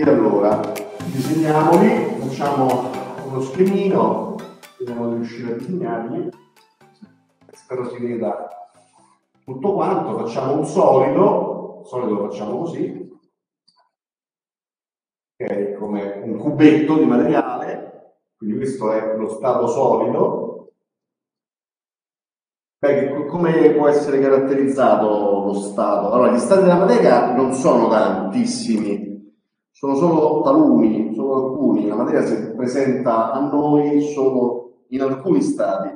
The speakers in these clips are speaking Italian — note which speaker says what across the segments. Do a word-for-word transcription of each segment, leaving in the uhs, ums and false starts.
Speaker 1: allora, disegniamoli, facciamo uno schemino, vediamo di riuscire a disegnarli, spero si veda tutto quanto, facciamo un solido, il solido lo facciamo così, ok, come un cubetto di materiale, quindi questo è lo stato solido. Beh, come può essere caratterizzato lo stato? Allora, gli stati della materia non sono tantissimi, sono solo taluni, solo alcuni. La materia si presenta a noi solo in alcuni stati,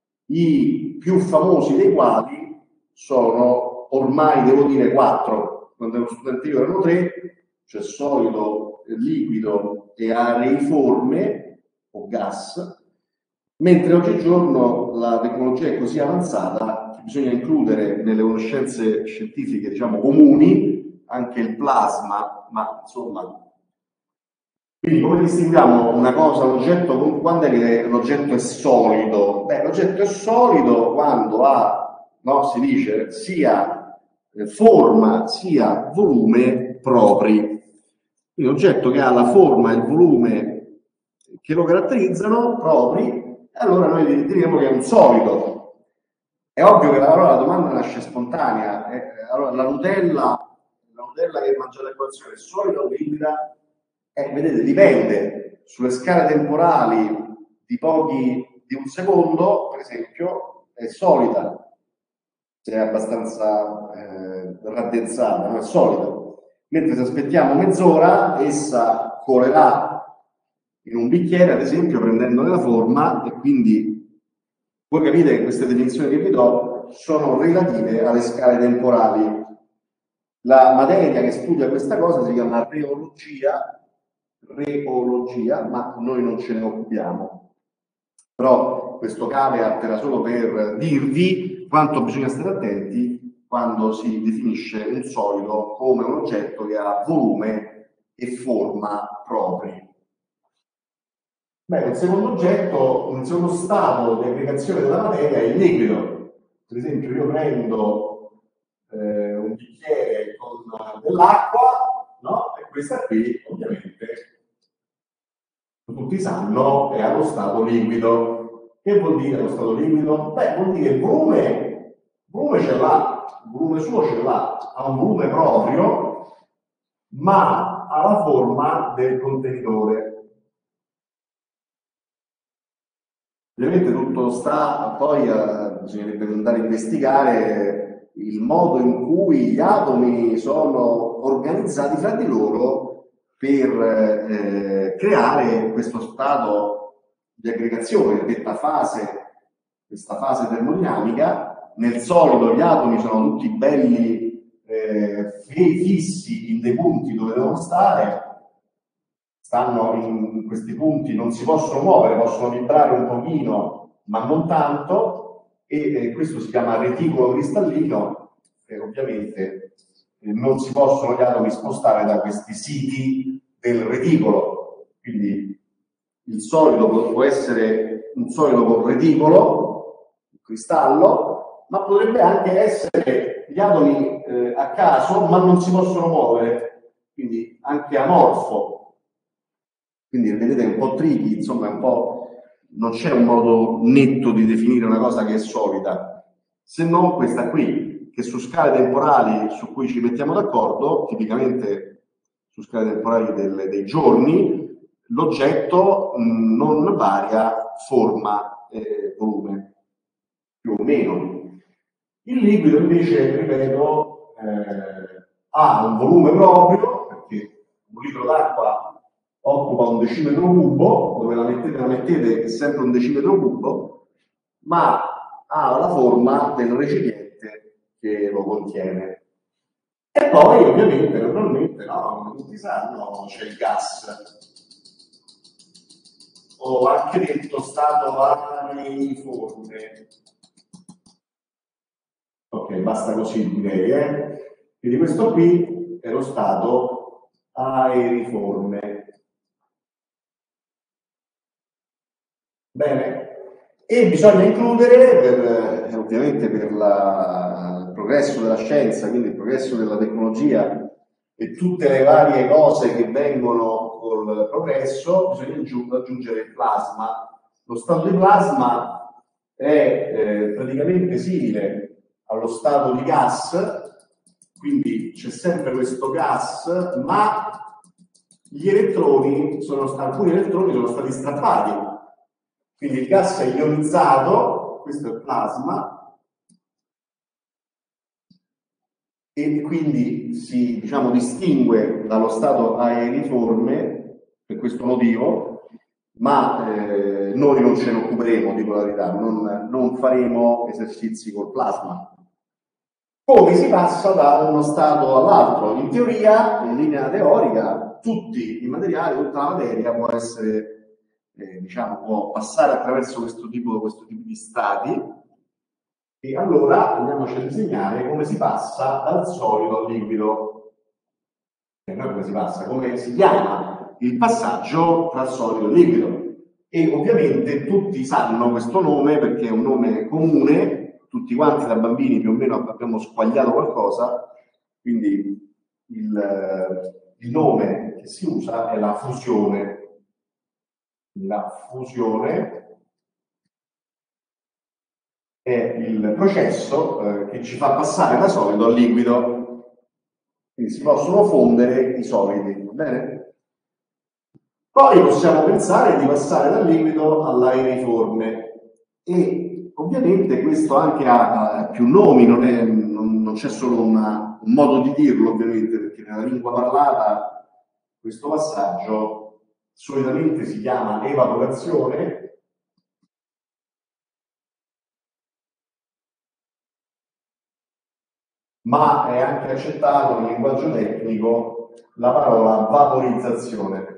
Speaker 1: i più famosi dei quali sono ormai, devo dire, quattro. Quando ero studente io erano tre, cioè solido, liquido e areiforme o gas. Mentre oggigiorno la tecnologia è così avanzata che bisogna includere nelle conoscenze scientifiche, diciamo, comuni anche il plasma, ma insomma. Quindi come distinguiamo una cosa, un oggetto, quando è che l'oggetto è solido? Beh, l'oggetto è solido quando ha, no, si dice, sia forma sia volume propri. Quindi un oggetto che ha la forma e il volume che lo caratterizzano propri, allora noi diremo che è un solido. È ovvio che allora la domanda nasce spontanea. Eh, allora la Nutella, la Nutella che mangiate a colazione è solida o liquida? Eh, vedete, dipende. Sulle scale temporali di pochi, di un secondo, per esempio, è solida, se è abbastanza eh, raddensata, no? È solida. Mentre se aspettiamo mezz'ora, essa colerà in un bicchiere, ad esempio, prendendone la forma, e quindi voi capite che queste definizioni che vi do sono relative alle scale temporali. La materia che studia questa cosa si chiama reologia, reologia, ma noi non ce ne occupiamo. Però questo caveat era solo per dirvi quanto bisogna stare attenti quando si definisce un solido come un oggetto che ha volume e forma propri. Beh, il secondo oggetto, un secondo stato di aggregazione della materia è il liquido. Per esempio, io prendo eh, un bicchiere con dell'acqua, no? E questa qui, ovviamente, tutti sanno, è allo stato liquido. Che vuol dire lo stato liquido? Beh, vuol dire che il volume, volume ce l'ha, il volume suo ce l'ha, ha un volume proprio, ma ha la forma del contenitore. Ovviamente tutto sta, poi eh, bisognerebbe andare a investigare il modo in cui gli atomi sono organizzati fra di loro per eh, creare questo stato di aggregazione, detta fase, questa fase termodinamica. Nel solido gli atomi sono tutti belli eh, fissi in dei punti dove devono stare, stanno in questi punti, non si possono muovere, possono vibrare un pochino, ma non tanto, e eh, questo si chiama reticolo cristallino, e ovviamente eh, non si possono gli atomi spostare da questi siti del reticolo. Quindi il solido può essere un solido con reticolo, un cristallo, ma potrebbe anche essere gli atomi eh, a caso, ma non si possono muovere, quindi anche amorfo. Quindi vedete, è un po' tricky, insomma, è un po', non c'è un modo netto di definire una cosa che è solida, se non questa qui, che su scale temporali su cui ci mettiamo d'accordo, tipicamente su scale temporali del, dei giorni, l'oggetto mh, non varia forma e volume, più o meno. Il liquido invece, ripeto, eh, ha un volume proprio, perché un litro d'acqua occupa un decimetro cubo, dove la mettete, la mettete è sempre un decimetro cubo, ma ha la forma del recipiente che lo contiene. E poi, ovviamente, naturalmente, no, come tutti sanno, c'è il gas. O anche detto stato areiforme. Ok, basta così direi, eh? Quindi questo qui è lo stato aeriforme. Bene, e bisogna includere, per, eh, ovviamente per la, il progresso della scienza, quindi il progresso della tecnologia e tutte le varie cose che vengono col progresso, bisogna aggiungere il plasma. Lo stato di plasma è eh, praticamente simile allo stato di gas, quindi c'è sempre questo gas, ma gli elettroni, sono, alcuni elettroni sono stati strappati. Quindi il gas è ionizzato, questo è il plasma, e quindi si, diciamo, distingue dallo stato aeriforme per questo motivo, ma eh, noi non ce ne occuperemo, dico la verità, non, non faremo esercizi col plasma. Come si passa da uno stato all'altro? In teoria, in linea teorica, tutti i materiali, tutta la materia può essere, eh, diciamo, può passare attraverso questo tipo, questo tipo di stati, e allora andiamoci a disegnare come si passa dal solido al liquido. E noi come si passa? Come si chiama il passaggio tra solido e liquido? E ovviamente tutti sanno questo nome perché è un nome comune, tutti quanti da bambini più o meno abbiamo squagliato qualcosa, quindi il, il nome che si usa è la fusione. La fusione è il processo eh, che ci fa passare da solido al liquido. Quindi si possono fondere i solidi, va bene? Poi possiamo pensare di passare dal liquido all'aeriforme, e ovviamente questo anche ha, ha più nomi, non, è, non, non c'è solo una, un modo di dirlo, ovviamente, perché nella lingua parlata questo passaggio solitamente si chiama evaporazione, ma è anche accettato nel linguaggio tecnico la parola vaporizzazione.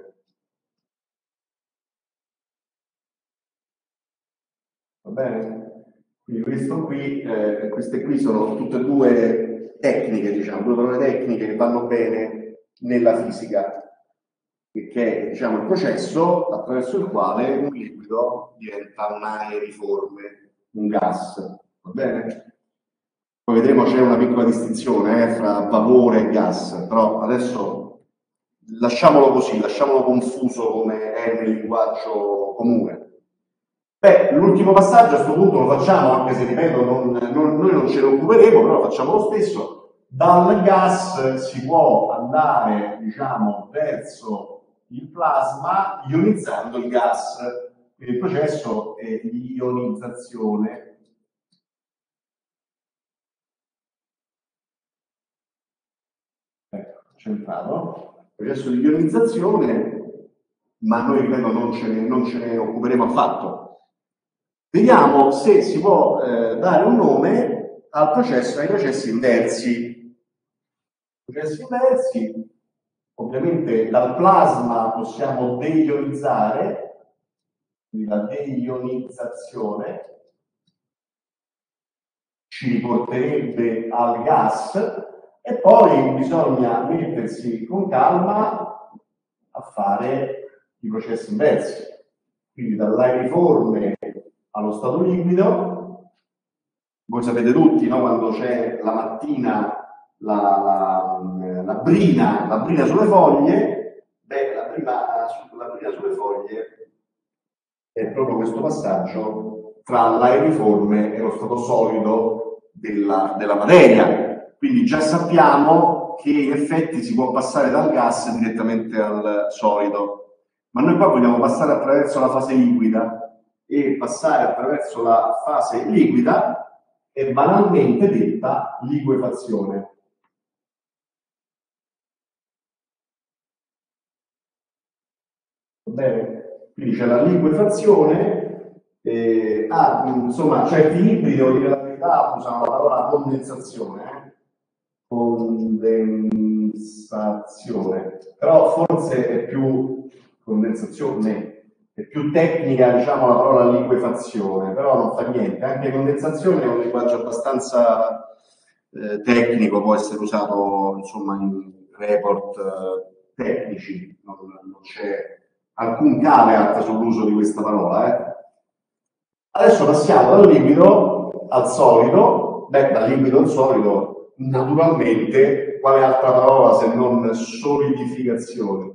Speaker 1: Va bene? Quindi questo qui, eh, queste qui sono tutte e due tecniche, diciamo, due parole tecniche che vanno bene nella fisica, che è, diciamo, il processo attraverso il quale un liquido diventa un aeriforme, un gas. Va bene? Poi vedremo, c'è una piccola distinzione eh, fra vapore e gas, però adesso lasciamolo così, lasciamolo confuso come è nel linguaggio comune. Beh, l'ultimo passaggio a questo punto lo facciamo, anche se ripeto, non, non, noi non ce ne occuperemo, però lo facciamo lo stesso. Dal gas si può andare, diciamo, verso il plasma ionizzando il gas. Quindi il processo è di ionizzazione. Ecco, centrato. Processo di ionizzazione, ma noi, ripeto, non ce ne, non ce ne occuperemo affatto. Vediamo se si può eh, dare un nome al processo, ai processi inversi. Processi inversi, ovviamente dal plasma possiamo deionizzare, quindi la deionizzazione ci riporterebbe al gas, e poi bisogna mettersi con calma a fare i processi inversi. Quindi dall'aeriforme allo stato liquido, voi sapete tutti, no? Quando c'è la mattina la, la, la, brina, la brina sulle foglie, beh, la, prima, la brina sulle foglie è proprio questo passaggio tra l'aeriforme e lo stato solido della, della materia. Quindi già sappiamo che in effetti si può passare dal gas direttamente al solido, ma noi poi vogliamo passare attraverso la fase liquida, e passare attraverso la fase liquida è banalmente detta liquefazione. Va bene? Quindi c'è la liquefazione, eh, ah, insomma, certi libri, devo dire la verità, usano la parola condensazione, eh? condensazione, però forse è più condensazione. È più tecnica, diciamo, la parola liquefazione, però non fa niente. Anche condensazione è un linguaggio abbastanza eh, tecnico, può essere usato, insomma, in report eh, tecnici, non, non c'è alcun caveat sull'uso di questa parola. Eh. Adesso passiamo dal liquido al solido. Beh, dal liquido al solido naturalmente, quale altra parola se non solidificazione?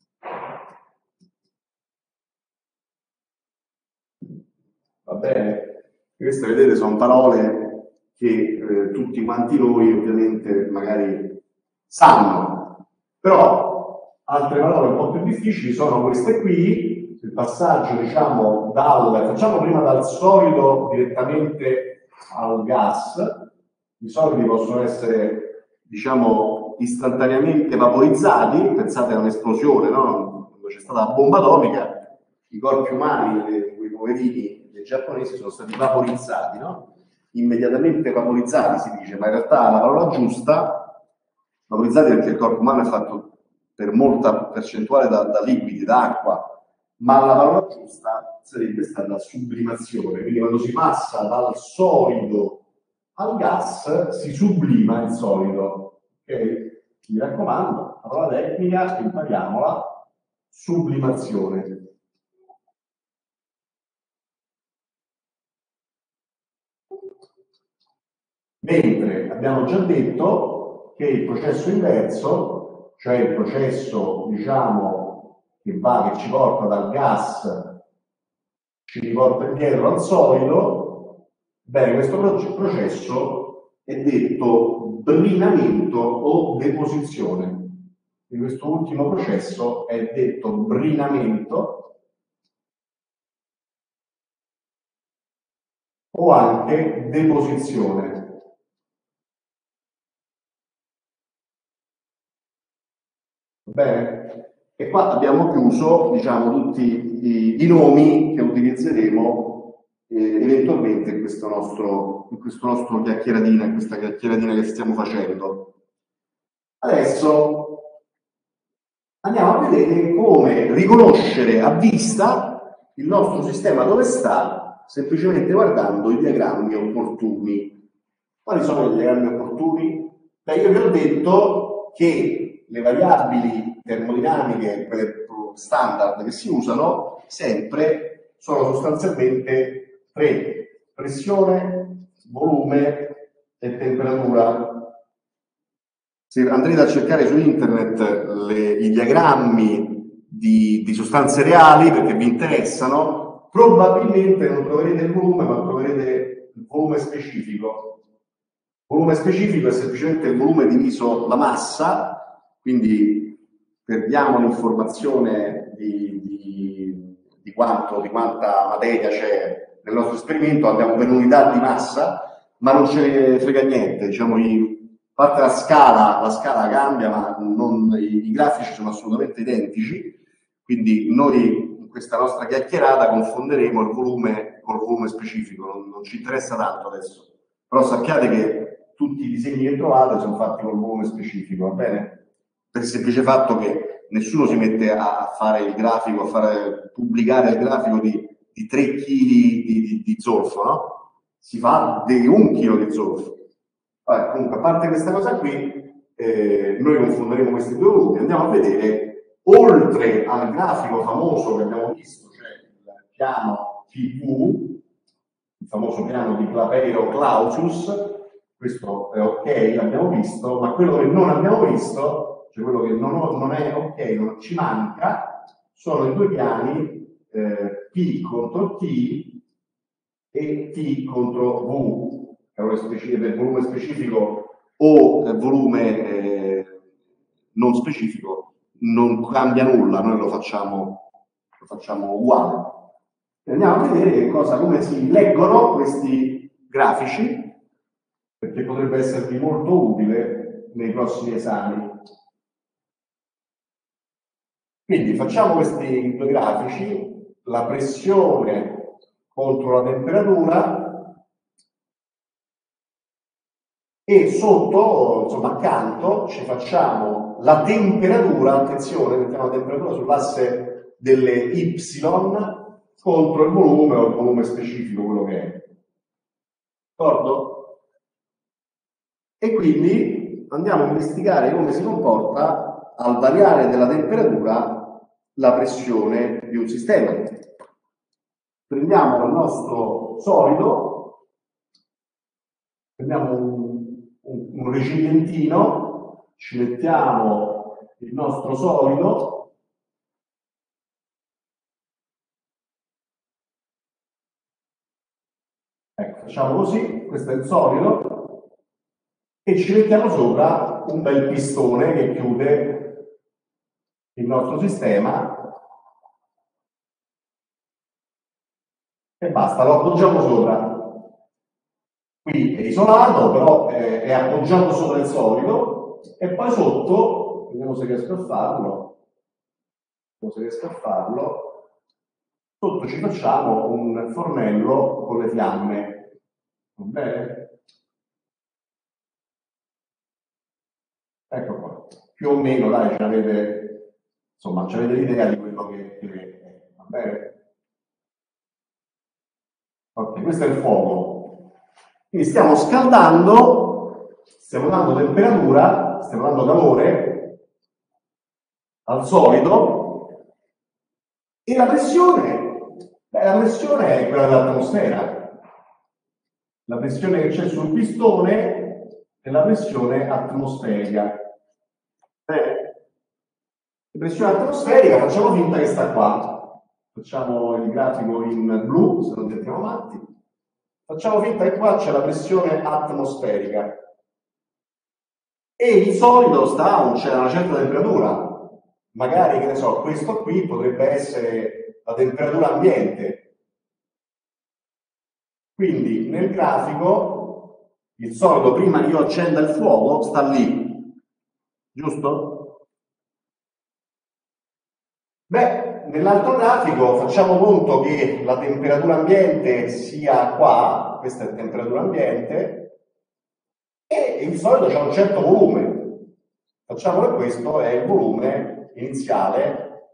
Speaker 1: Va bene? Queste, vedete, sono parole che eh, tutti quanti noi ovviamente magari sanno, però altre parole un po' più difficili sono queste qui, il passaggio, diciamo, dal, facciamo prima dal solido direttamente al gas. I solidi possono essere, diciamo, istantaneamente vaporizzati, pensate a un'esplosione, no? Quando c'è stata la bomba atomica, i corpi umani, quei poverini dei giapponesi sono stati vaporizzati, no? Immediatamente vaporizzati si dice, ma in realtà la parola giusta, vaporizzati perché il corpo umano è fatto per molta percentuale da, da liquidi, da acqua, ma la parola giusta sarebbe stata sublimazione, quindi quando si passa dal solido al gas si sublima il solido, ok? Mi raccomando, la parola tecnica, impariamola, sublimazione. Mentre abbiamo già detto che il processo inverso, cioè il processo, diciamo, che va, che ci porta dal gas, ci riporta indietro al solido, bene, questo processo è detto brinamento o deposizione. Di questo ultimo processo è detto brinamento o anche deposizione. Bene? E qua abbiamo chiuso, diciamo, tutti i, i nomi che utilizzeremo eh, eventualmente in questo nostro, in questo nostro chiacchieratina, in questa chiacchieratina che stiamo facendo. Adesso andiamo a vedere come riconoscere a vista il nostro sistema dove sta, semplicemente guardando i diagrammi opportuni. Quali sono i diagrammi opportuni? Beh, io vi ho detto che le variabili termodinamiche, quelle standard che si usano, sempre sono sostanzialmente tre: pressione, volume e temperatura. Se andrete a cercare su internet le, i diagrammi di, di sostanze reali, perché vi interessano, probabilmente non troverete il volume, ma troverete il volume specifico. Il volume specifico è semplicemente il volume diviso la massa, quindi perdiamo l'informazione di, di, di, quanto, di quanta materia c'è nel nostro esperimento, abbiamo per unità di massa, ma non ce ne frega niente, diciamo, i, a parte la scala, la scala cambia, ma non, i, i grafici sono assolutamente identici, quindi noi in questa nostra chiacchierata confonderemo il volume col volume specifico, non, non ci interessa tanto adesso, però sappiate che tutti i disegni che trovate sono fatti col volume specifico, va bene? Per il semplice fatto che nessuno si mette a fare il grafico, a fare, pubblicare il grafico di, di tre chili di, di, di zolfo, no? Si fa di un chilo di zolfo. Vabbè, comunque, a parte questa cosa qui, eh, noi confonderemo questi due volumi. Andiamo a vedere, oltre al grafico famoso che abbiamo visto, cioè il piano T V, il famoso piano di Clapeiro-Clausius, questo è ok, l'abbiamo visto, ma quello che non abbiamo visto, cioè quello che non, ho, non è ok, non ci manca, sono i due piani eh, P contro T e T contro V. Per volume specifico o eh, volume eh, non specifico non cambia nulla, noi lo facciamo, lo facciamo uguale. E andiamo a vedere cosa, come si leggono questi grafici, perché potrebbe esservi molto utile nei prossimi esami. Quindi facciamo questi due grafici, la pressione contro la temperatura, e sotto, insomma, accanto ci facciamo la temperatura, attenzione, mettiamo la temperatura sull'asse delle Y contro il volume o il volume specifico, quello che è. D'accordo? E quindi andiamo a investigare come si comporta al variare della temperatura la pressione di un sistema. Prendiamo il nostro solido, prendiamo un un, un recipientino, ci mettiamo il nostro solido, ecco, facciamo così, questo è il solido, e ci mettiamo sopra un bel pistone che chiude il nostro sistema e basta, lo appoggiamo sopra. Qui è isolato, però è, è appoggiato sopra il solido, e poi sotto, vediamo se riesco a farlo, vediamo se riesco a farlo, sotto ci facciamo un fornello con le fiamme, va bene? Ecco qua, più o meno, dai, ci avete, insomma, ci avete l'idea di quello che, che è, va bene? Ok, questo è il fuoco. Quindi stiamo scaldando, stiamo dando temperatura, stiamo dando calore al solido, e la pressione, beh, la pressione è quella dell'atmosfera. La pressione che c'è sul pistone è la pressione atmosferica. Beh, la pressione atmosferica, facciamo finta che sta qua. Facciamo il grafico in blu, se non diventiamo matti. Facciamo finta che qua c'è la pressione atmosferica e il solido sta a una certa temperatura. Magari, che ne so, questo qui potrebbe essere la temperatura ambiente. Quindi nel grafico il solido, prima che io accenda il fuoco, sta lì, giusto? Beh, nell'altro grafico facciamo conto che la temperatura ambiente sia qua, questa è temperatura ambiente, e il solido c'è un certo volume. Facciamo che questo è il volume iniziale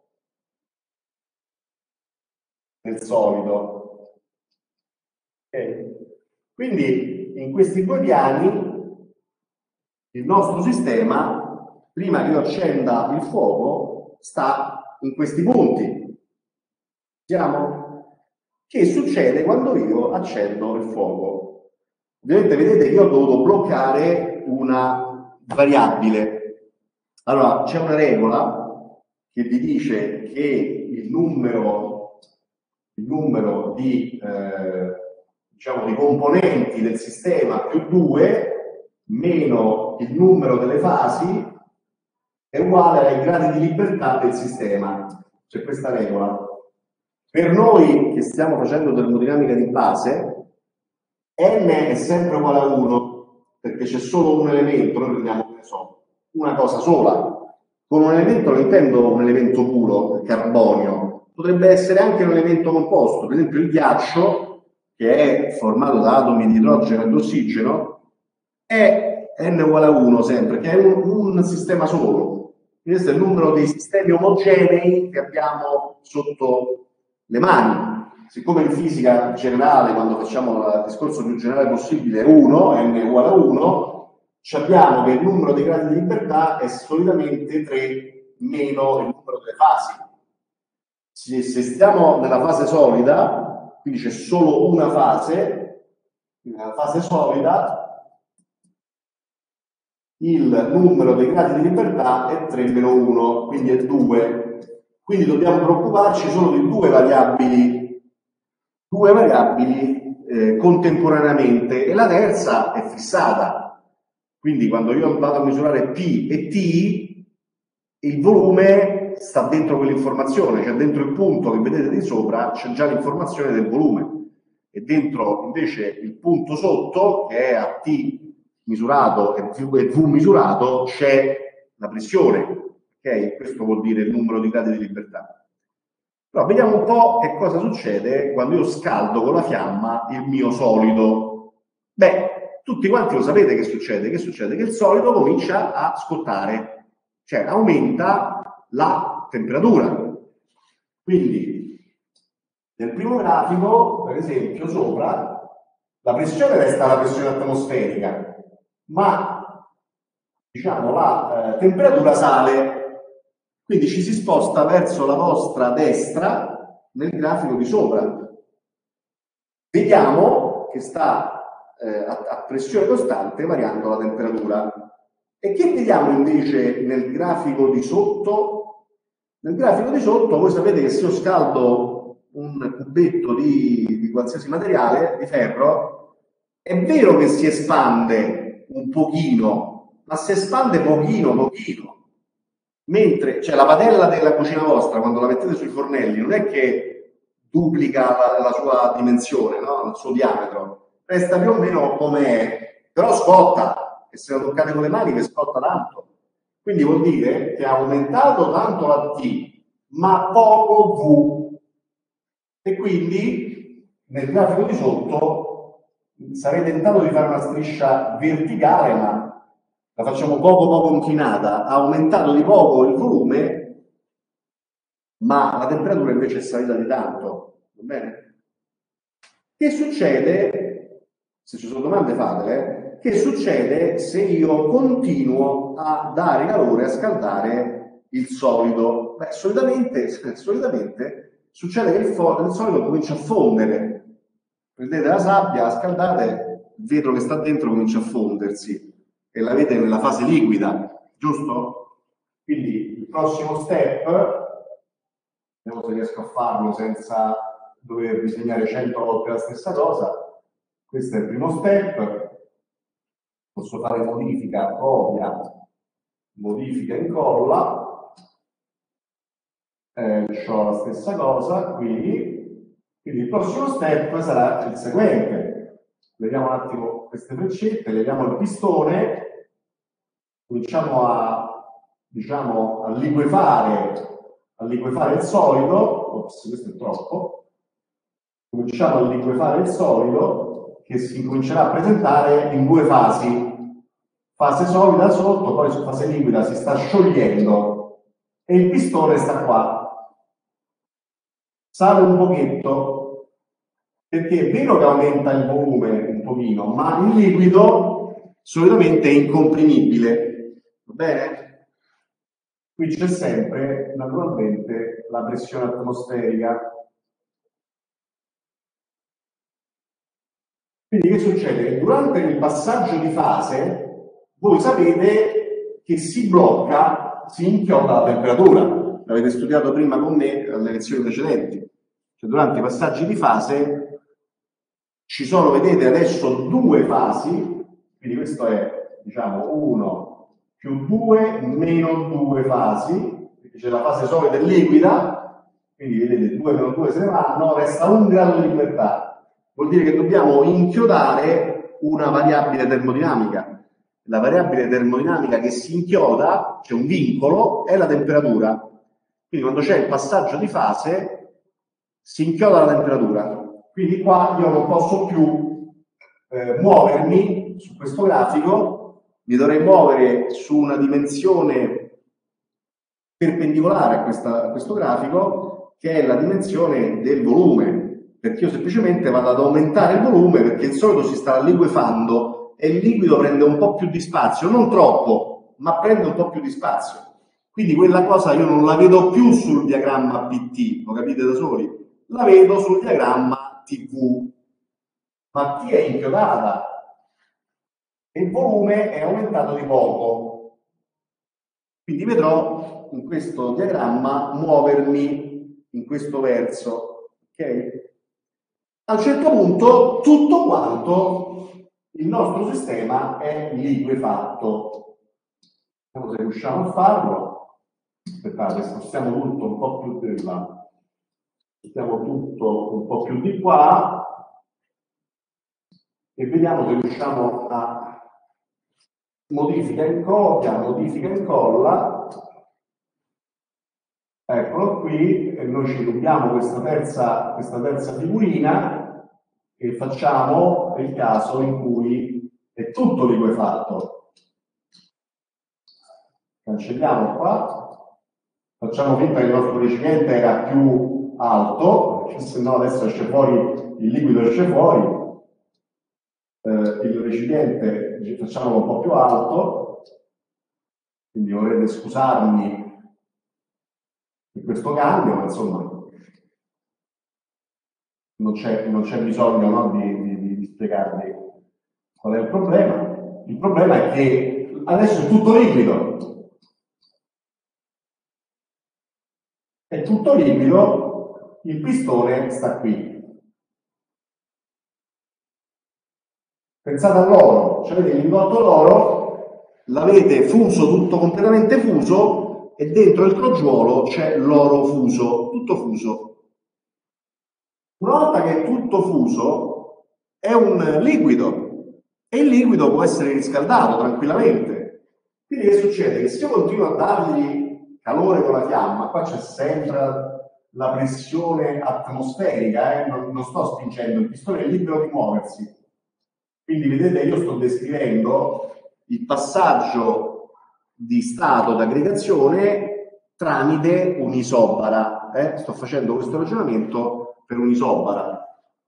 Speaker 1: del solido. Okay? Quindi in questi due piani il nostro sistema, prima che io accenda il fuoco, sta in questi punti. Vediamo? Che succede quando io accendo il fuoco? Ovviamente vedete che io ho dovuto bloccare una variabile. Allora, c'è una regola che vi dice che il numero, il numero di, eh, diciamo, di componenti del sistema più due meno il numero delle fasi è uguale ai gradi di libertà del sistema. C'è questa regola. Per noi che stiamo facendo termodinamica di base, n è sempre uguale a uno, perché c'è solo un elemento, noi prendiamo, che ne so, una cosa sola. Con un elemento non intendo un elemento puro, il carbonio, potrebbe essere anche un elemento composto, per esempio il ghiaccio, che è formato da atomi di idrogeno e di ossigeno, è n uguale a uno sempre, che è un, un sistema solo. Questo è il numero di sistemi omogenei che abbiamo sotto le mani. Siccome in fisica generale, quando facciamo il discorso più generale possibile, è uno, n uguale a uno, sappiamo che il numero dei gradi di libertà è solitamente tre meno il numero delle fasi. Se, se stiamo nella fase solida, quindi c'è solo una fase, nella fase solida, il numero dei gradi di libertà è tre meno uno, quindi è due. Quindi dobbiamo preoccuparci solo di due variabili, due variabili eh, contemporaneamente, e la terza è fissata. Quindi quando io vado a misurare P e T, il volume sta dentro quell'informazione, cioè dentro il punto che vedete di sopra c'è già l'informazione del volume, e dentro invece il punto sotto, che è a T misurato e V misurato, c'è la pressione. Okay? Questo vuol dire il numero di gradi di libertà. Però vediamo un po' che cosa succede quando io scaldo con la fiamma il mio solido. Beh, tutti quanti lo sapete che succede. Che succede? Che il solido comincia a scottare, cioè aumenta la temperatura. Quindi nel primo grafico, per esempio, sopra, la pressione resta la pressione atmosferica, ma diciamo la eh, temperatura sale, quindi ci si sposta verso la vostra destra nel grafico di sopra. Vediamo che sta eh, a, a pressione costante variando la temperatura. E che vediamo invece nel grafico di sotto? Nel grafico di sotto voi sapete che se io scaldo un cubetto di, di qualsiasi materiale, di ferro, è vero che si espande un pochino, ma si espande pochino, pochino. Mentre, cioè la padella della cucina vostra, quando la mettete sui fornelli, non è che duplica la, la sua dimensione, no? Il suo diametro, resta più o meno come è, però scotta, e se la toccate con le mani che scotta tanto. Quindi vuol dire che ha aumentato tanto la T, ma poco V. E quindi nel grafico di sotto sarei tentato di fare una striscia verticale, ma la facciamo poco poco inclinata, ha aumentato di poco il volume, ma la temperatura invece è salita di tanto. Va bene? Che succede, se ci sono domande fatele, che succede se io continuo a dare calore, a scaldare il solido? Beh, solitamente, solitamente succede che il, il solido comincia a fondere. Prendete la sabbia, la scaldate, il vetro che sta dentro comincia a fondersi e l'avete nella fase liquida, giusto? Quindi il prossimo step, vediamo se riesco a farlo senza dover disegnare cento volte la stessa cosa. Questo è il primo step. Posso fare modifica, copia, modifica, incolla. Eh, ho la stessa cosa qui. Quindi il prossimo step sarà il seguente. Vediamo un attimo queste freccette, leviamo il pistone, cominciamo a, diciamo, a liquefare, a liquefare il solido. Ops, questo è troppo. Cominciamo a liquefare il solido che si comincerà a presentare in due fasi. Fase solida sotto, poi su fase liquida si sta sciogliendo e il pistone sta qua. Sale un pochetto, perché è vero che aumenta il volume un pochino, ma il liquido solitamente è incomprimibile. Va bene? Qui c'è sempre, naturalmente, la pressione atmosferica. Quindi che succede? Che durante il passaggio di fase, voi sapete che si blocca, si inchioda la temperatura. L'avete studiato prima con me alle lezioni precedenti. Cioè, durante i passaggi di fase ci sono, vedete adesso, due fasi, quindi questo è, diciamo, uno più due meno due fasi, c'è la fase solida e liquida, quindi vedete due meno due se ne vanno, resta un grado di libertà. Vuol dire che dobbiamo inchiodare una variabile termodinamica. La variabile termodinamica che si inchioda, c'è un vincolo, è la temperatura. Quindi quando c'è il passaggio di fase si inchioda la temperatura. Quindi qua io non posso più eh, muovermi su questo grafico, mi dovrei muovere su una dimensione perpendicolare a, questa, a questo grafico, che è la dimensione del volume, perché io semplicemente vado ad aumentare il volume perché il solido si sta liquefando e il liquido prende un po' più di spazio, non troppo, ma prende un po' più di spazio. Quindi quella cosa io non la vedo più sul diagramma P T, lo capite da soli? La vedo sul diagramma T V, ma T è inchiodata e il volume è aumentato di poco. Quindi vedrò in questo diagramma muovermi in questo verso, ok? A un certo punto tutto quanto il nostro sistema è liquefatto. Vediamo se riusciamo a farlo. Aspettate, spostiamo tutto un po' più di là. Spostiamo tutto un po' più di qua e vediamo se riusciamo a modifica in copia, modifica in colla. Eccolo qui, e noi ci rubiamo questa terza, questa terza figurina e facciamo il caso in cui è tutto liquefatto. Cancelliamo qua, facciamo finta che il nostro recipiente era più alto, perché se no adesso esce fuori, il liquido esce fuori. Eh, il recipiente facciamolo un po' più alto, quindi vorrete scusarmi di questo cambio, ma insomma non c'è, non c'è bisogno, no, di, di, di spiegarvi Qual è il problema? Il problema è che adesso è tutto liquido. È tutto liquido, il pistone sta qui. Pensate all'oro, cioè avete il lingotto d'oro, l'avete fuso, tutto completamente fuso, e dentro il crogiuolo c'è l'oro fuso, tutto fuso. Una volta che è tutto fuso, è un liquido, e il liquido può essere riscaldato tranquillamente. Quindi che succede? Che se io continuo a dargli calore con la fiamma, qua c'è sempre la pressione atmosferica, eh? non, non sto spingendo, il pistone è libero di muoversi. Quindi vedete, io sto descrivendo il passaggio di stato d'aggregazione tramite un'isobara. Eh? Sto facendo questo ragionamento per un'isobara.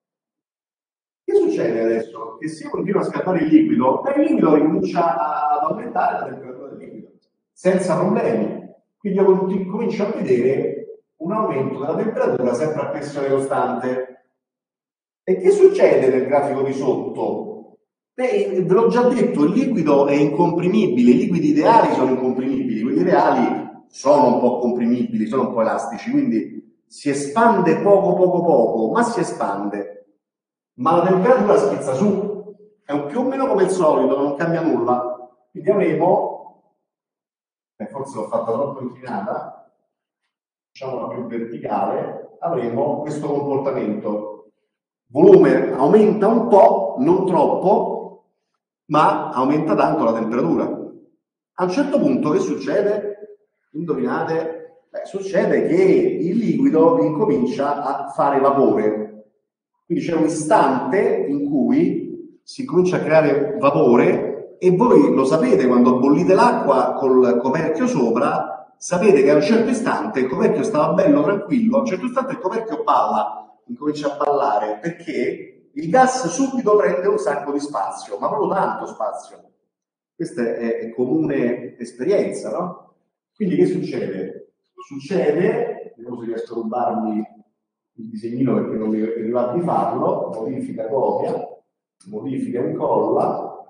Speaker 1: Che succede adesso? Che se io continuo a scaldare il liquido, il liquido ricomincia ad aumentare la temperatura del liquido, senza problemi. Quindi io comincio a vedere un aumento della temperatura sempre a pressione costante. E che succede nel grafico di sotto? Beh, ve l'ho già detto, il liquido è incomprimibile, i liquidi ideali sono incomprimibili, quelli reali sono un po' comprimibili, sono un po' elastici, quindi si espande poco poco poco, ma si espande, ma la temperatura schizza su, è un più o meno come il solito, non cambia nulla. Quindi avremo, eh, forse l'ho fatta troppo inclinata, facciamola più verticale, avremo questo comportamento. Volume aumenta un po', non troppo, ma aumenta tanto la temperatura. A un certo punto che succede? Indovinate? Beh, succede che il liquido incomincia a fare vapore. Quindi c'è un istante in cui si comincia a creare vapore, e voi lo sapete, quando bollite l'acqua col coperchio sopra, sapete che a un certo istante il coperchio stava bello tranquillo, a un certo istante il coperchio balla, incomincia a ballare, perché il gas subito prende un sacco di spazio, ma proprio tanto spazio. Questa è, è comune esperienza, no? Quindi che succede? Succede, vediamo se riesco a rubarmi il disegnino perché non mi è va di farlo, modifica copia, modifica incolla,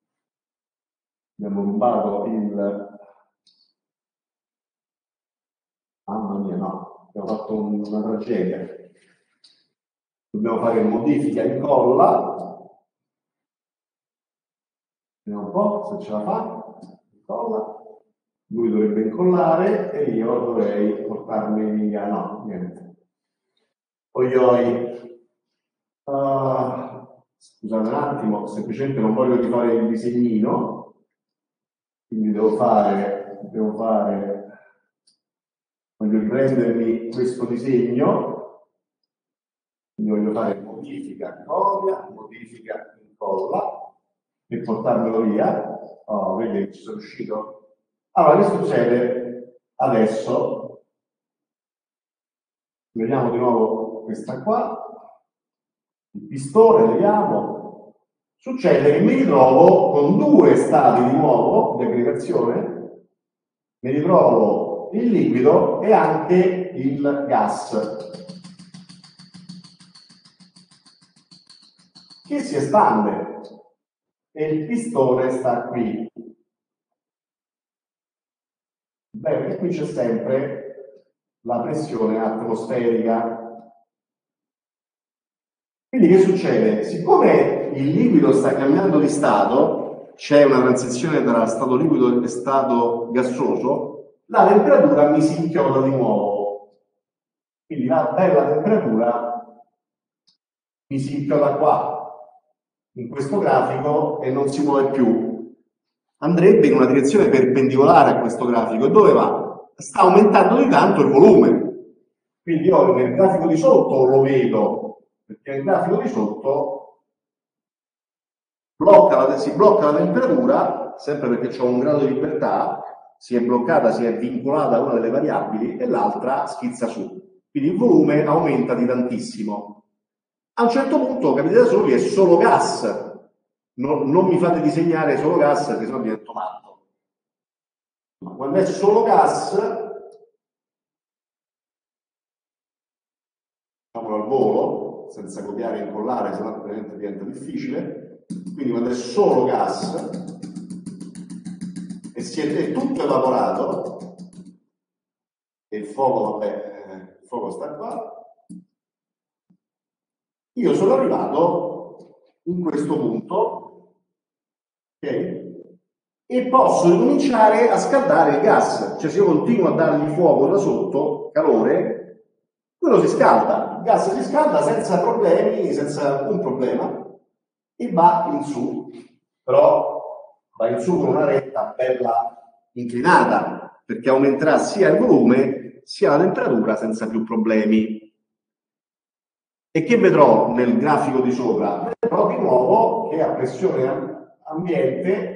Speaker 1: abbiamo rubato il... Mamma mia, no, abbiamo fatto una tragedia. Dobbiamo fare modifica incolla, vediamo un po' se ce la fa, incolla, lui dovrebbe incollare e io dovrei portarmi via, no, niente. Poi io, uh, scusate un attimo, semplicemente non voglio rifare il disegnino, quindi devo fare, devo fare, voglio riprendermi questo disegno. Quindi voglio fare modifica, copia, modifica, incolla e portarmelo via. Oh, vedi che ci sono riuscito? Allora, che succede adesso? Vediamo di nuovo questa qua. Il pistone, vediamo. Succede che mi ritrovo con due stati di nuovo di aggregazione. Mi ritrovo il liquido e anche il gas, che si espande, e il pistone sta qui. Bene, qui c'è sempre la pressione atmosferica. Quindi che succede? Siccome il liquido sta cambiando di stato, c'è una transizione tra stato liquido e stato gassoso, la temperatura mi si inchioda di nuovo. Quindi la bella temperatura mi si inchioda qua, in questo grafico, e non si muove più. Andrebbe in una direzione perpendicolare a questo grafico. E dove va? Sta aumentando di tanto il volume. Quindi io nel grafico di sotto lo vedo, perché nel grafico di sotto blocca la, si blocca la temperatura, sempre perché c'è un grado di libertà, si è bloccata, si è vincolata a una delle variabili, e l'altra schizza su. Quindi il volume aumenta di tantissimo. A un certo punto, capite da soli, è solo gas. Non, non mi fate disegnare solo gas, perché sennò divento matto. Ma quando è solo gas, facciamolo al volo, senza copiare e incollare, sennò veramente diventa difficile. quindi quando è solo gas e si è, è tutto evaporato, e il fuoco, vabbè, il fuoco sta qua, io sono arrivato in questo punto, ok? E posso ricominciare a scaldare il gas, cioè se io continuo a dargli fuoco da sotto, calore, quello si scalda, il gas si scalda senza problemi, senza alcun problema, e va in su, però va in su con una retta bella inclinata, perché aumenterà sia il volume sia la temperatura senza più problemi. E che vedrò nel grafico di sopra? Vedrò di nuovo che a pressione ambiente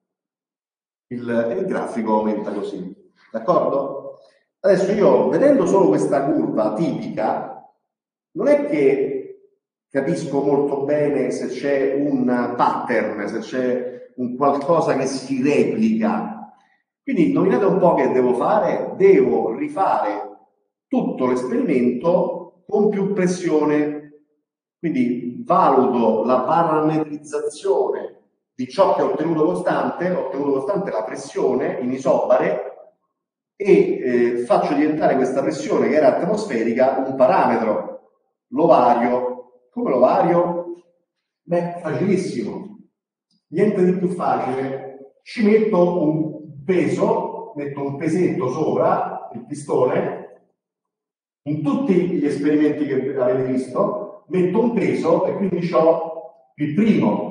Speaker 1: il, il grafico aumenta così, d'accordo? Adesso io, vedendo solo questa curva tipica, non è che capisco molto bene se c'è un pattern, se c'è un qualcosa che si replica. Quindi indovinate un po' che devo fare? Devo rifare tutto l'esperimento con più pressione. Quindi valuto la parametrizzazione di ciò che ho ottenuto costante, ho ottenuto costante la pressione in isobare e eh, faccio diventare questa pressione che era atmosferica un parametro, lo vario. Come lo vario? Beh, facilissimo, niente di più facile, ci metto un peso, metto un pesetto sopra il pistone, in tutti gli esperimenti che avete visto, metto un peso e quindi ho il primo.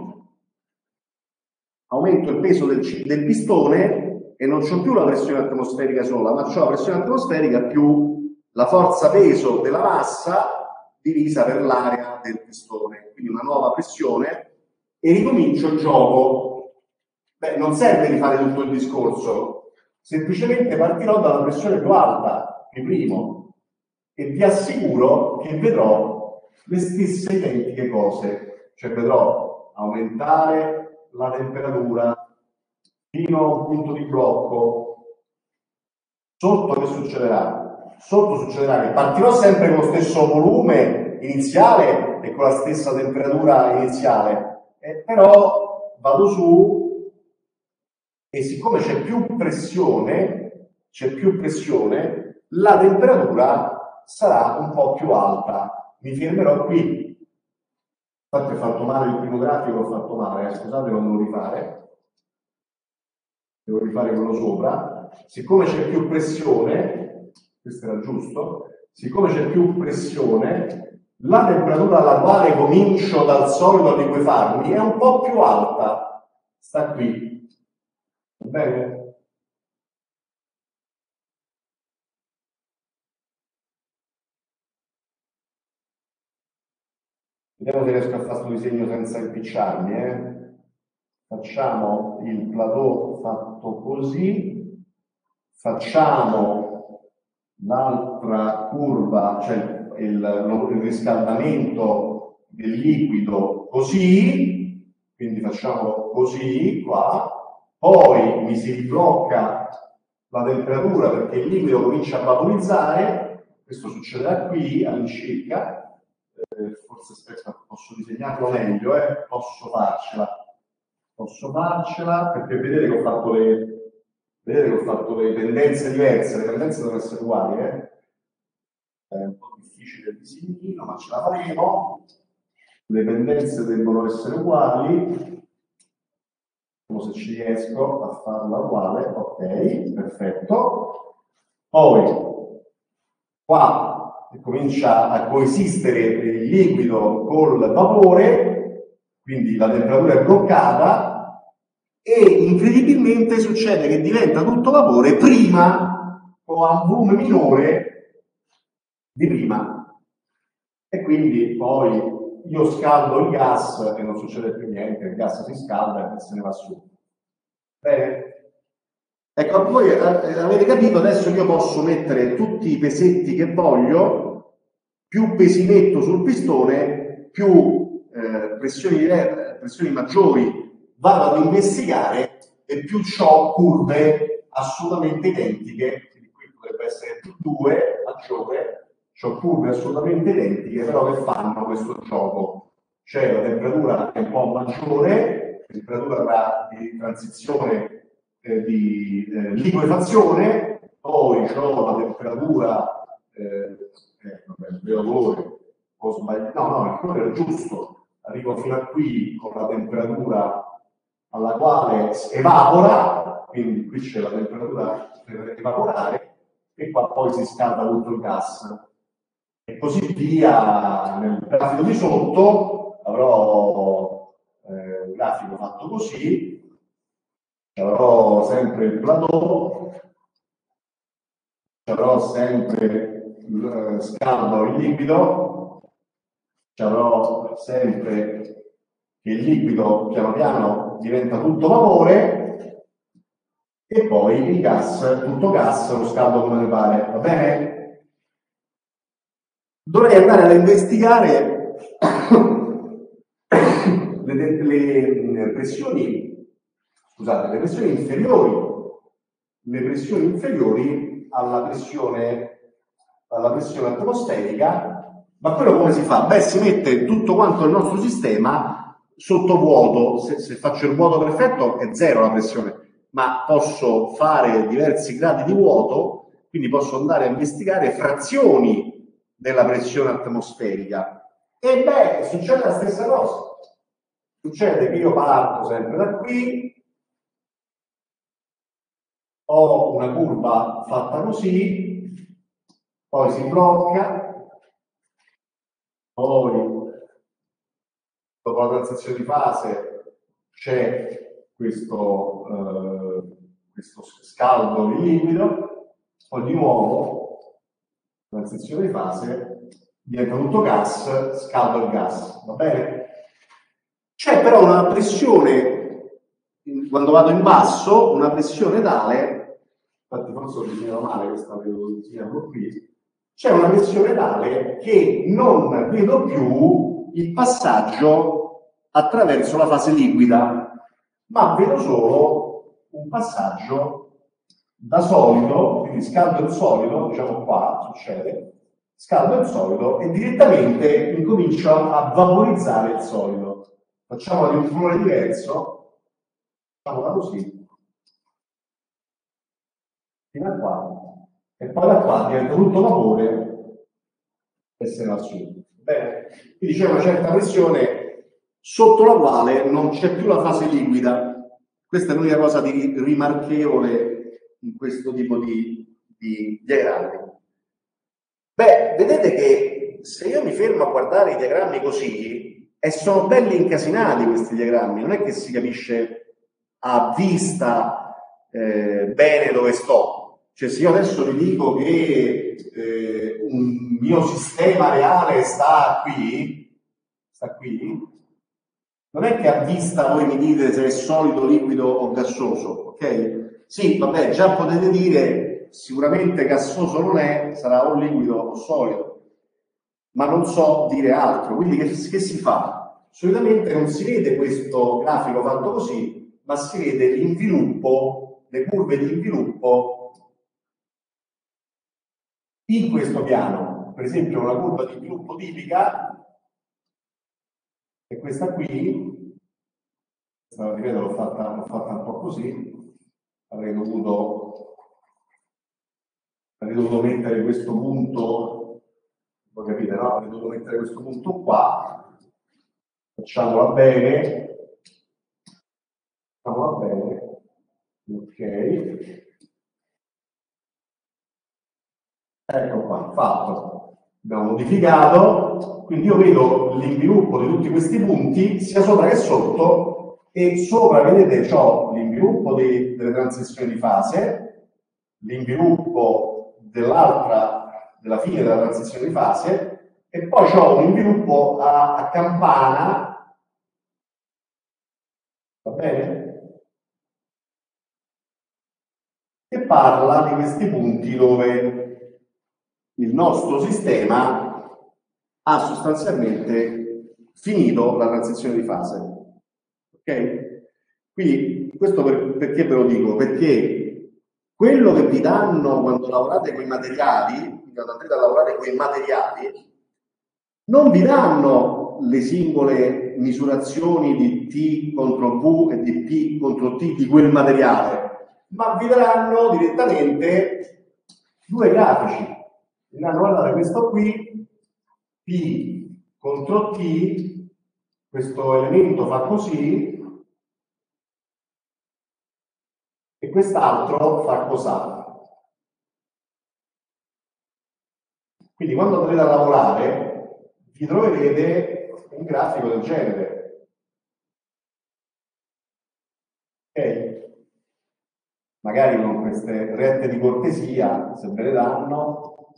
Speaker 1: Aumento il peso del, del pistone e non c'ho più la pressione atmosferica sola, ma c'ho la pressione atmosferica più la forza peso della massa divisa per l'area del pistone, quindi una nuova pressione, e ricomincio il gioco. Beh, non serve di fare tutto il discorso, semplicemente partirò dalla pressione più alta, il primo, e vi assicuro che vedrò le stesse identiche cose, cioè vedrò aumentare la temperatura fino a un punto di blocco. Sotto che succederà? Sotto succederà che partirò sempre con lo stesso volume iniziale e con la stessa temperatura iniziale, eh, però vado su e siccome c'è più pressione, c'è più pressione, la temperatura sarà un po' più alta. Mi fermerò qui. Infatti ho fatto male il primo grafico, l'ho fatto male, eh. Scusate, lo devo rifare. Devo rifare quello sopra. Siccome c'è più pressione, questo era giusto, siccome c'è più pressione, la temperatura alla quale comincio dal solito a liquefarmi è un po' più alta. Sta qui. Va bene? Vediamo se riesco a fare questo disegno senza impicciarmi. Eh? Facciamo il plateau fatto così, facciamo l'altra curva, cioè il, il riscaldamento del liquido così, quindi facciamo così qua, poi mi si blocca la temperatura perché il liquido comincia a vaporizzare, questo succederà qui all'incirca. Forse aspetta, posso disegnarlo meglio, eh? posso farcela, posso farcela perché vedete che ho fatto le, vedete che ho fatto le pendenze diverse, le pendenze devono essere uguali, eh? È un po' difficile il disegnino, ma ce la faremo. Le pendenze devono essere uguali, vediamo se ci riesco a farla uguale, ok, perfetto. Poi qua comincia a coesistere il liquido col vapore, quindi la temperatura è bloccata e incredibilmente succede che diventa tutto vapore prima o a un volume minore di prima. E quindi poi io scaldo il gas e non succede più niente, il gas si scalda e se ne va su. Bene? Ecco, voi avete capito, adesso io posso mettere tutti i pesetti che voglio, più pesi metto sul pistone, più eh, pressioni, pressioni maggiori vado ad investigare e più ho curve assolutamente identiche, quindi qui potrebbe essere più due maggiore, ho curve assolutamente identiche, però che fanno questo gioco. c'è la temperatura un po' maggiore, temperatura di transizione eh, di eh, liquefazione, poi c'ho la temperatura, eh, eh, vabbè, il vero colore, ho sbagliato, no, no, il colore era giusto, arrivo fino a qui con la temperatura alla quale evapora, quindi qui c'è la temperatura per evaporare, e qua poi si scalda tutto il gas. E così via. Nel grafico di sotto avrò eh, un grafico fatto così, avrò sempre il plateau, avrò sempre il scaldo il liquido, avrò sempre che il liquido piano piano diventa tutto vapore e poi il gas, tutto gas, lo scaldo come mi pare, va bene? Dovrei andare ad investigare le, le, le pressioni, scusate, le pressioni inferiori, le pressioni inferiori alla pressione, alla pressione atmosferica. Ma quello come si fa? Beh, si mette tutto quanto il nostro sistema sotto vuoto. Se, se faccio il vuoto perfetto è zero la pressione, ma posso fare diversi gradi di vuoto, quindi posso andare a investigare frazioni della pressione atmosferica. E beh, succede la stessa cosa. Succede che io parto sempre da qui, ho una curva fatta così, poi si blocca, poi dopo la transizione di fase c'è questo, eh, questo scaldo di liquido, poi di nuovo transizione di fase, diventa tutto gas, scaldo il gas, va bene? C'è però una pressione, quando vado in basso, una pressione tale, infatti forse ho disegnato male questa, avevo disegnato qui, c'è una pressione tale che non vedo più il passaggio attraverso la fase liquida, ma vedo solo un passaggio da solido, quindi scaldo il solido, diciamo qua succede, scaldo il solido e direttamente incomincio a vaporizzare il solido. Facciamola di un colore diverso, facciamola così, fino a qua, e poi da qua diventa tutto vapore e se ne va su. Bene, quindi c'è una certa pressione sotto la quale non c'è più la fase liquida. Questa è l'unica cosa di rimarchevole in questo tipo di, di diagrammi. Beh, vedete che se io mi fermo a guardare i diagrammi così, e sono belli incasinati questi diagrammi, non è che si capisce a vista eh, bene dove sto. Cioè, se io adesso vi dico che eh, un mio sistema reale sta qui, sta qui, non è che a vista voi mi dite se è solido, liquido o gassoso, ok? Sì, vabbè, già potete dire sicuramente gassoso non è, sarà o liquido o solido, ma non so dire altro. Quindi che, che si fa? Solitamente non si vede questo grafico fatto così, ma si vede l'inviluppo, le curve di inviluppo in questo piano. Per esempio una curva di inviluppo tipica è questa qui, questa, ripeto, l'ho fatta, l'ho fatta un po' così, avrei dovuto, avrei dovuto mettere questo punto, voi capite, no? Avrei dovuto mettere questo punto qua, facciamola bene, facciamola bene, ok, ecco qua, fatto, abbiamo modificato, quindi io vedo l'inviluppo di tutti questi punti, sia sopra che sotto, e sopra, vedete, ho l'inviluppo delle transizioni di fase, l'inviluppo dell'altra, della fine della transizione di fase, e poi ho un inviluppo a, a campana, va bene? Che parla di questi punti dove il nostro sistema ha sostanzialmente finito la transizione di fase. Ok? Quindi questo per, perché ve lo dico? Perché quello che vi danno quando lavorate con i materiali, quando andrete a lavorare con i materiali, non vi danno le singole misurazioni di T contro V e di P contro T di quel materiale, ma vi daranno direttamente due grafici. Vi daranno, guardate, questo qui, P contro T, questo elemento fa così, e quest'altro fa cos'ha. Quindi quando andrete a lavorare vi troverete un grafico del genere. Ok? Magari con queste rette di cortesia, se ve le danno.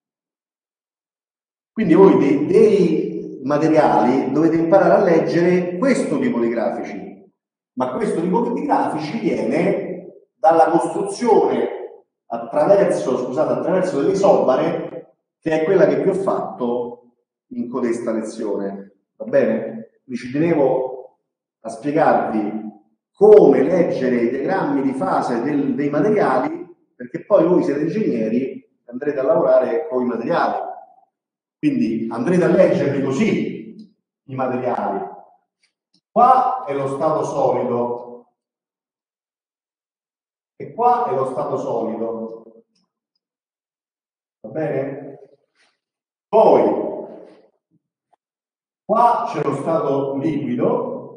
Speaker 1: Quindi voi dei, dei materiali dovete imparare a leggere questo tipo di grafici, ma questo tipo di grafici viene dalla costruzione attraverso, scusate, attraverso delle isobare, che è quella che vi ho fatto in codesta lezione, va bene? Vi ci tenevo a spiegarvi come leggere i diagrammi di fase del, dei materiali, perché poi voi siete ingegneri e andrete a lavorare con i materiali, quindi andrete a leggerli così i materiali. Qua è lo stato solido e qua è lo stato solido, va bene? Poi qua c'è lo stato liquido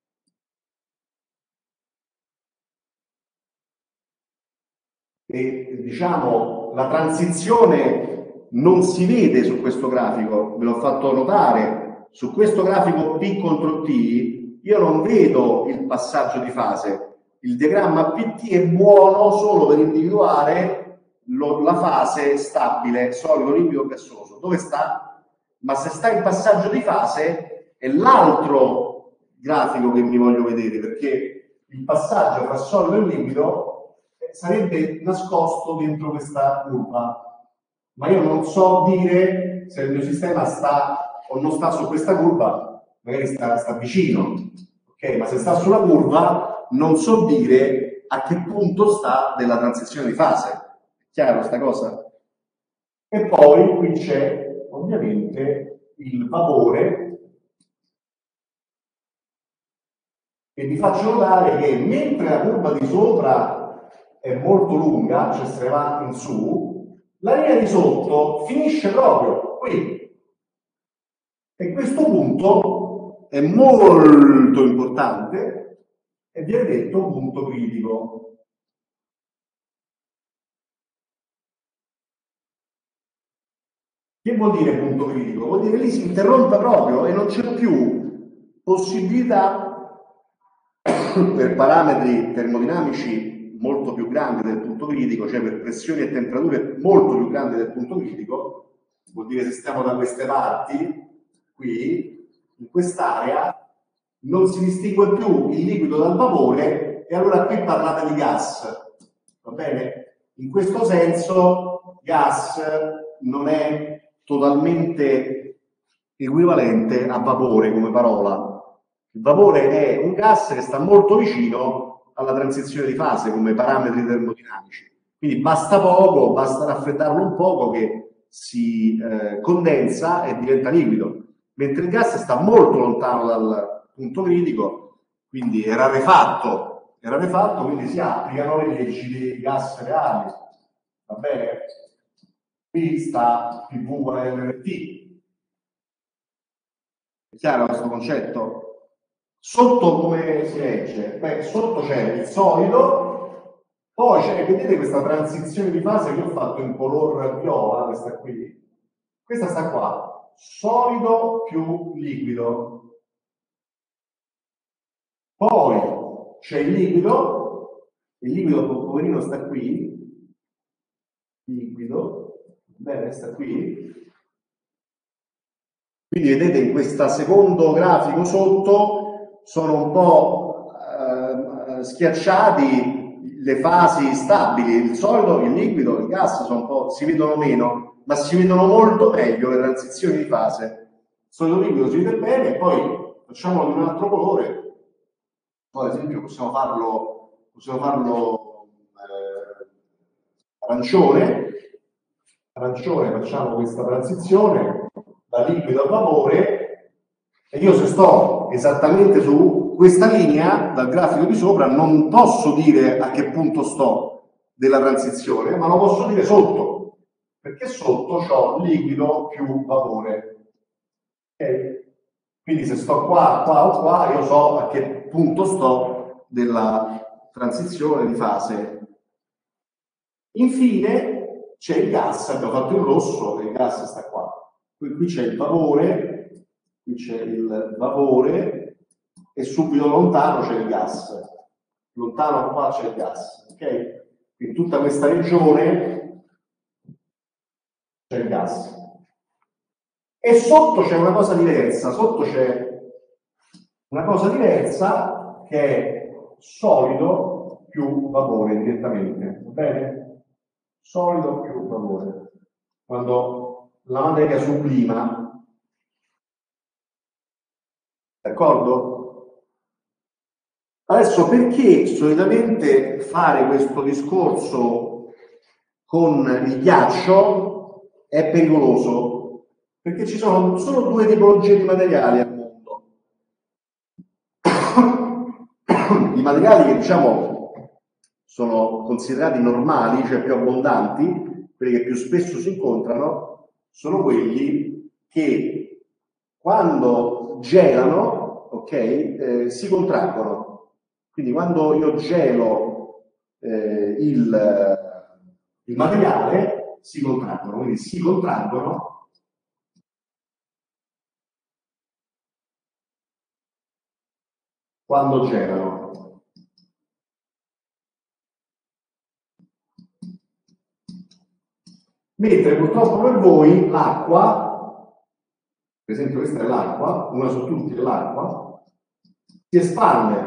Speaker 1: e diciamo la transizione non si vede su questo grafico, ve l'ho fatto notare. Su questo grafico P contro T io non vedo il passaggio di fase. Il diagramma P T è buono solo per individuare lo, la fase stabile, solido, liquido, gassoso. Dove sta? Ma se sta in passaggio di fase è l'altro grafico che mi voglio vedere, perché il passaggio tra solido e liquido sarebbe nascosto dentro questa curva, ma io non so dire se il mio sistema sta o non sta su questa curva, magari sta, sta vicino, ok? Ma se sta sulla curva non so dire a che punto sta della transizione di fase. È chiaro sta cosa? E poi qui c'è ovviamente il vapore, e vi faccio notare che mentre la curva di sopra è molto lunga, cioè se ne va in su, la linea di sotto finisce proprio qui. E questo punto è molto importante e viene detto punto critico. Che vuol dire punto critico? Vuol dire che lì si interrompe proprio e non c'è più possibilità per parametri termodinamici molto più grandi del punto critico, cioè per pressioni e temperature molto più grandi del punto critico, vuol dire se stiamo da queste parti, qui, in quest'area, non si distingue più il liquido dal vapore e allora qui parlate di gas, va bene? In questo senso gas non è totalmente equivalente a vapore come parola. Il vapore è un gas che sta molto vicino alla transizione di fase come parametri termodinamici. Quindi basta poco, basta raffreddarlo un poco che si eh, condensa e diventa liquido. Mentre il gas sta molto lontano dal punto critico, quindi è rarefatto, è rarefatto, quindi si applicano le leggi dei gas reali. Va bene? Qui sta P V uguale N T. È chiaro questo concetto? Sotto come si legge? Beh, sotto c'è il solido, poi c'è, vedete questa transizione di fase che ho fatto in color viola, questa qui? Questa sta qua, solido più liquido. Poi c'è il liquido, il liquido poverino sta qui, liquido, bene, sta qui. Quindi vedete in questo secondo grafico sotto sono un po' eh, schiacciati le fasi stabili, il solido, il liquido, il gas sono un po', si vedono meno, ma si vedono molto meglio le transizioni di fase. Il solido liquido si vede bene, e poi facciamolo di un altro colore, poi ad esempio possiamo farlo, possiamo farlo eh, arancione, arancione, facciamo questa transizione da liquido a vapore, E io se sto esattamente su questa linea, dal grafico di sopra, non posso dire a che punto sto della transizione, ma lo posso dire sotto, perché sotto ho liquido più vapore. Okay? Quindi se sto qua, qua o qua, io so a che punto sto della transizione di fase. Infine c'è il gas, abbiamo fatto il rosso e il gas sta qua. Qui, qui c'è il vapore, qui c'è il vapore e subito lontano c'è il gas. Lontano qua c'è il gas, ok? In tutta questa regione c'è il gas. E sotto c'è una cosa diversa, sotto c'è una cosa diversa che è solido più vapore direttamente, va bene? Solido più vapore. Quando la materia sublima, d'accordo? Adesso perché solitamente fare questo discorso con il ghiaccio è pericoloso? Perché ci sono solo due tipologie di materiali al mondo. I materiali che diciamo sono considerati normali, cioè più abbondanti, quelli che più spesso si incontrano, sono quelli che quando gelano, ok, eh, si contraggono. Quindi quando io gelo eh, il, il materiale, si contraggono, quindi si contraggono quando gelano. Mentre purtroppo per voi l'acqua, per esempio questa è l'acqua, una su tutti è l'acqua, si espande.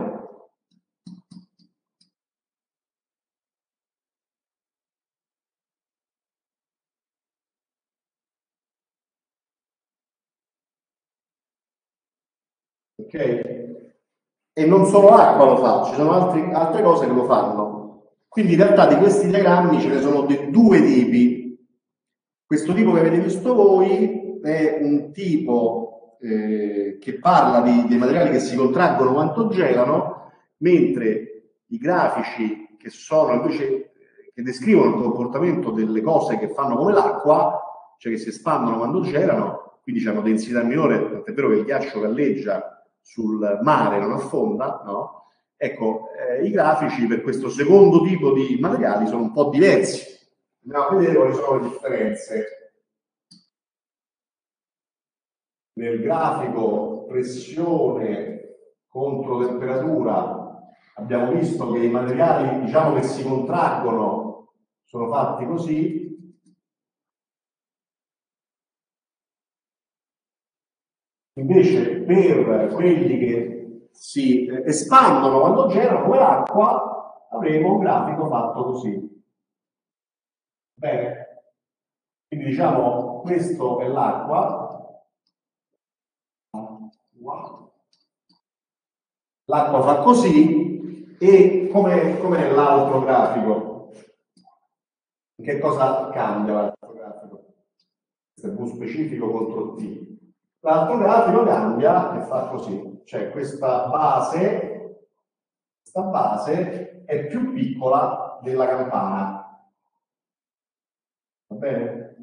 Speaker 1: Ok? E non solo l'acqua lo fa, ci sono altri, altre cose che lo fanno. Quindi in realtà di questi diagrammi ce ne sono di due tipi. Questo tipo che avete visto voi è un tipo eh, che parla di, dei materiali che si contraggono quanto gelano, mentre i grafici che sono invece che descrivono il comportamento delle cose che fanno come l'acqua, cioè che si espandono quando gelano, quindi hanno densità minore, tant'è vero che il ghiaccio galleggia sul mare, non affonda, no? Ecco, eh, i grafici per questo secondo tipo di materiali sono un po' diversi. Andiamo a vedere quali sono le differenze. Nel grafico pressione contro temperatura abbiamo visto che i materiali, diciamo, che si contraggono sono fatti così. Invece per quelli che si espandono quando gelano come l'acqua avremo un grafico fatto così. Bene? Quindi diciamo questo è l'acqua. L'acqua fa così e com'è, com'è l'altro grafico? Che cosa cambia l'altro grafico? Questo è V specifico contro T. L'altro grafico cambia e fa così, cioè questa base, questa base è più piccola della campana. Va bene?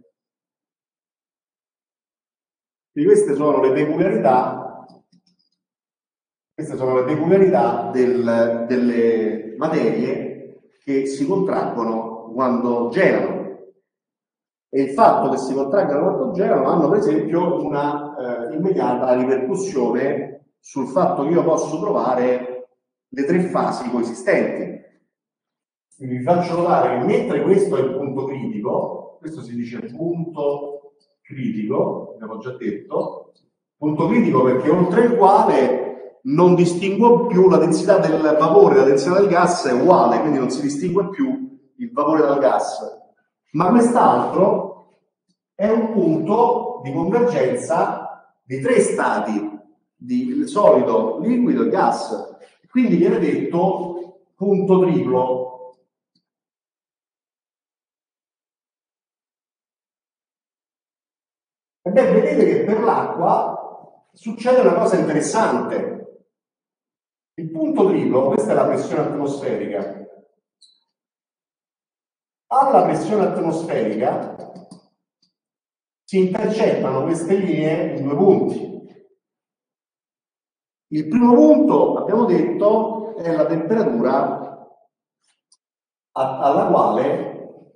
Speaker 1: Quindi queste sono le peculiarità, queste sono le peculiarità del, delle materie che si contraggono quando gelano. E il fatto che si contraggano quando gelano hanno per esempio una eh, immediata ripercussione sul fatto che io posso trovare le tre fasi coesistenti. Quindi vi faccio notare che mentre questo è il punto critico, questo si dice punto critico, abbiamo già detto, punto critico perché oltre il quale non distinguo più la densità del vapore, la densità del gas è uguale, quindi non si distingue più il vapore dal gas. Ma quest'altro è un punto di convergenza di tre stati, di solido, liquido e gas. Quindi viene detto punto triplo. E beh, vedete che per l'acqua succede una cosa interessante. Il punto triplo, questa è la pressione atmosferica. Alla pressione atmosferica si intercettano queste linee in due punti. Il primo punto, abbiamo detto, è la temperatura alla quale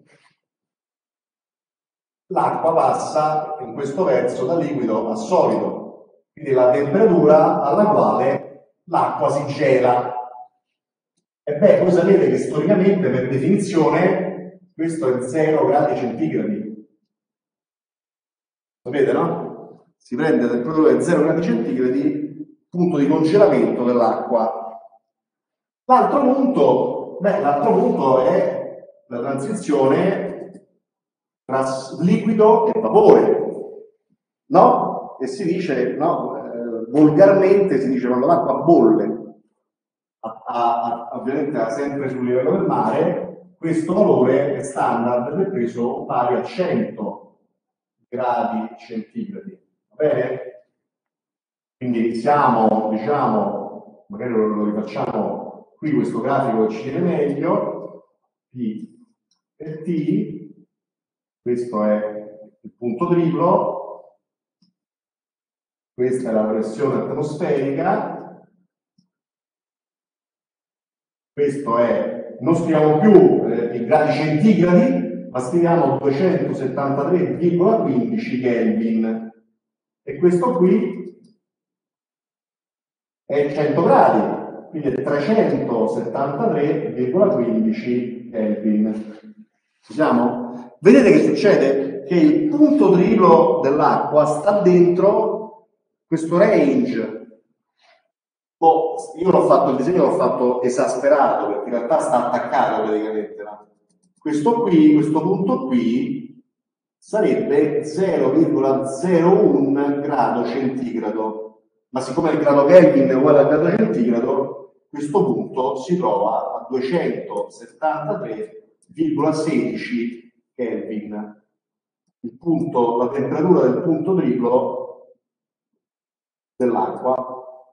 Speaker 1: l'acqua passa in questo verso da liquido a solido, quindi la temperatura alla quale l'acqua si gela. E beh, voi sapete che storicamente, per definizione, questo è zero gradi centigradi. Sapete, no? Si prende la temperatura di zero gradi centigradi, punto di congelamento dell'acqua. L'altro punto, beh, l'altro punto è la transizione tra liquido e vapore, no? E si dice, no? Eh, volgarmente si dice quando l'acqua bolle, a, a, a, ovviamente sempre sul livello del mare, questo valore è standard ed è preso pari a cento gradi centigradi, va bene? Quindi siamo, diciamo, magari lo, lo rifacciamo qui questo grafico che ci viene meglio, P e T, questo è il punto triplo, questa è la pressione atmosferica, questo è, non scriviamo più eh, i gradi centigradi, ma scriviamo duecentosettantatré virgola quindici Kelvin, e questo qui è cento gradi, quindi è trecentosettantatré virgola quindici Kelvin. Ci siamo? Vedete che succede? Che il punto triplo dell'acqua sta dentro questo range. Oh, io l'ho fatto, il disegno l'ho fatto esasperato, perché in realtà sta attaccato praticamente. No? Questo qui, questo punto qui, sarebbe zero virgola zero uno grado centigrado. Ma siccome il grado Kelvin è uguale al grado centigrado, questo punto si trova a duecentosettantatré virgola sedici Kelvin. Il punto, la temperatura del punto triplo dell'acqua.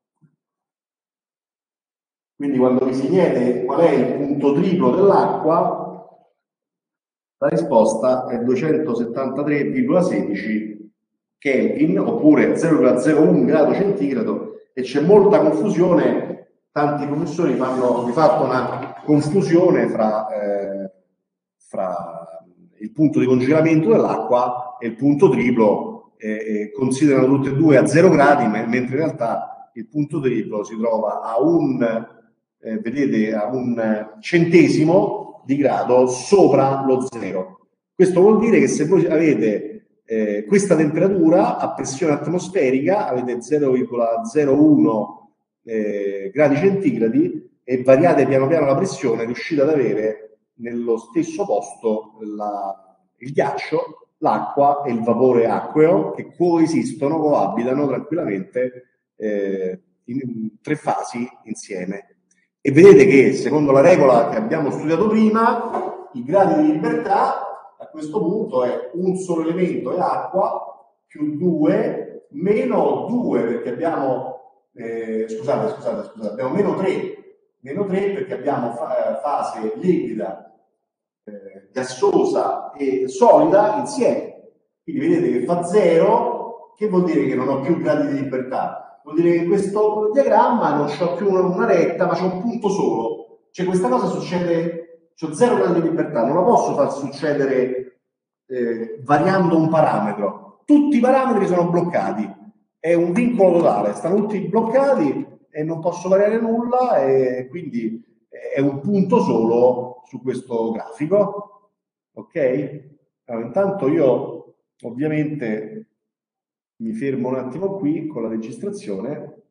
Speaker 1: Quindi quando vi si chiede qual è il punto triplo dell'acqua, la risposta è duecentosettantatré virgola sedici Kelvin, oppure zero virgola zero uno grado centigrado, e c'è molta confusione. Tanti professori fanno di fatto una confusione fra, eh, fra il punto di congelamento dell'acqua e il punto triplo, eh, eh, considerano tutte e due a zero gradi, mentre in realtà il punto triplo si trova a un, eh, vedete, a un centesimo di grado sopra lo zero. Questo vuol dire che se voi avete Eh, questa temperatura a pressione atmosferica, avete zero virgola zero uno eh, gradi centigradi, e variate piano piano la pressione, riuscite ad avere nello stesso posto la, il ghiaccio, l'acqua e il vapore acqueo, che coesistono, coabitano tranquillamente eh, in, in tre fasi insieme. E vedete che, secondo la regola che abbiamo studiato prima, i gradi di libertà a questo punto è un solo elemento, è acqua, più due, meno due, perché abbiamo, eh, scusate, scusate, scusate, abbiamo meno tre, meno tre perché abbiamo fa fase liquida, eh, gassosa e solida insieme. Quindi vedete che fa zero, che vuol dire che non ho più gradi di libertà? Vuol dire che in questo diagramma non c'ho più una, una retta, ma c'è un punto solo. Cioè questa cosa succede... C'ho zero gradi di libertà, non la posso far succedere eh, variando un parametro. Tutti i parametri sono bloccati, è un vincolo totale, stanno tutti bloccati e non posso variare nulla, e quindi è un punto solo su questo grafico. Ok? Allora, intanto io ovviamente mi fermo un attimo qui con la registrazione.